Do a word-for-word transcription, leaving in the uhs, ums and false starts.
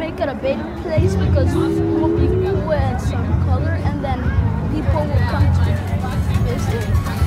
make it a bathing place because it will be cool and some color, and then people will come to visit.